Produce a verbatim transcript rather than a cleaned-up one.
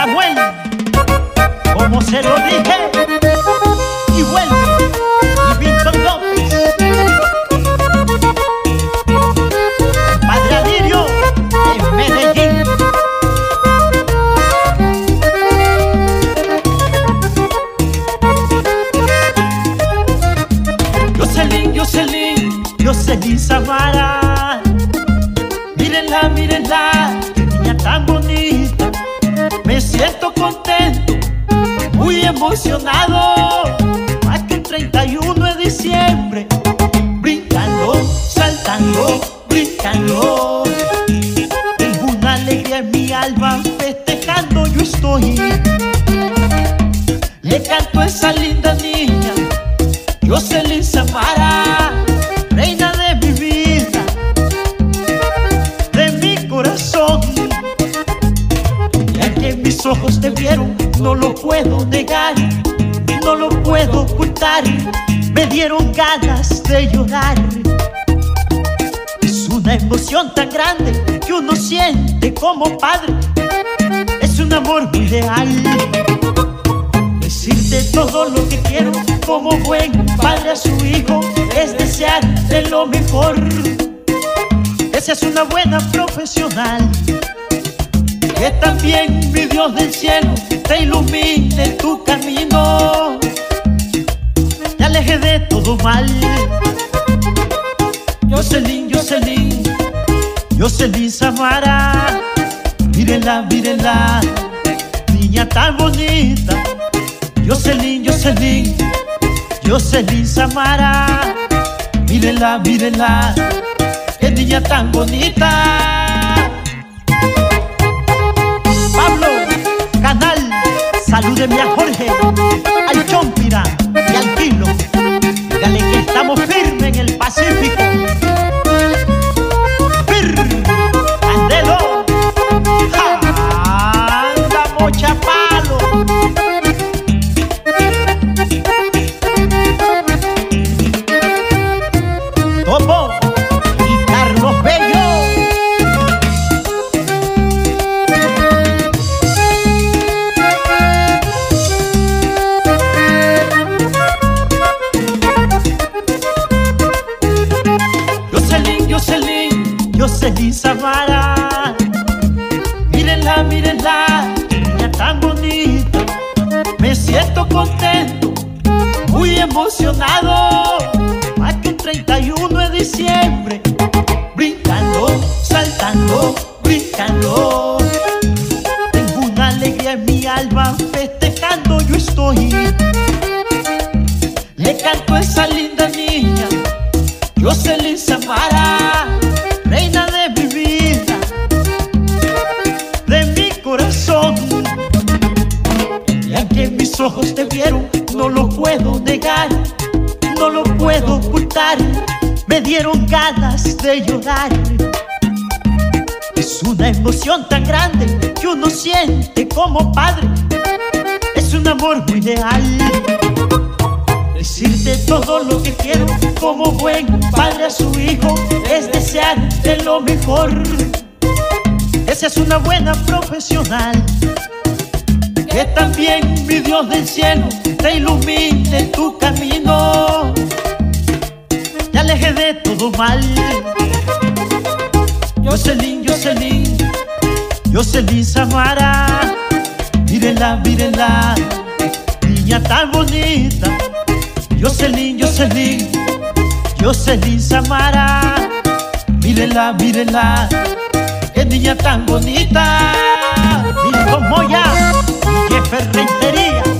Samuel, como se lo dije, y vuelve, y Vinson López, Padre Alirio, en Medellín. Yoselin, Yoselin, Yoselin Samara, mírenla, mírenla, niña tan bonita. Me siento contento, muy emocionado, más que el treinta y uno de diciembre, brincando, saltando, brincando. Tengo una alegría en mi alma, festejando yo estoy. Le canto a esa linda niña, Yoselin Samara, reina de mi vida, de mi corazón. Ya que mis ojos te vieron, no lo puedo negar, no lo puedo ocultar. Me dieron ganas de llorar. Es una emoción tan grande que uno siente como padre. Es un amor muy real. Decirte todo lo que quiero como buen padre a su hijo es desearte lo mejor. Que seas una buena profesional, que también mi Dios del cielo te ilumine tu camino, te aleje de todo mal. Yoselin, Yoselin, Yoselin Samara, mírenla, mírenla, niña tan bonita. Yoselin, Yoselin, Yoselin Samara, mírenla, mírenla, qué niña tan bonita. Pablo, Canal, salúdeme a Jorge, al Chompira y al Kilo. Dígale que estamos firmes en el Pacífico. Fir, Candelo, ja, anda mocha palo. Topo y Carlos Bello. Yoselin, Yoselin, Yoselin Samara, mírenla, mírenla, niña tan bonita. Me siento contento, muy emocionado, más que un treinta y uno de diciembre, brincando, saltando, brincando. Tengo una alegría en mi alma, festejando yo estoy. Le canto a esa linda niña, Yoselin Samara, reina de mi vida, de mi corazón. Ya que mis ojos te vieron, no lo puedo negar, no lo puedo ocultar. Me dieron ganas de llorar. Es una emoción tan grande que uno siente como padre. Es un amor muy real. Decirte todo lo que quiero como buen padre a su hijo es desearte lo mejor. Que seas una buena profesional, que también mi Dios del cielo te ilumine tu camino, te aleje de todo mal. Yoselin, Yoselin, Yoselin Samara, mírenla, mírenla, niña tan bonita. Yoselin, Yoselin, Yoselin Samara, mírenla, mírenla, qué niña tan bonita. Milton Moya y Jeffer Rentería.